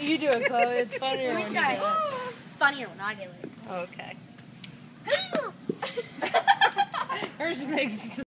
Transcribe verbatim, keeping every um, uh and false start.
You do it, Chloe. It's funnier Let me when try. you do it. It's funnier when I get it. Okay. Hers makes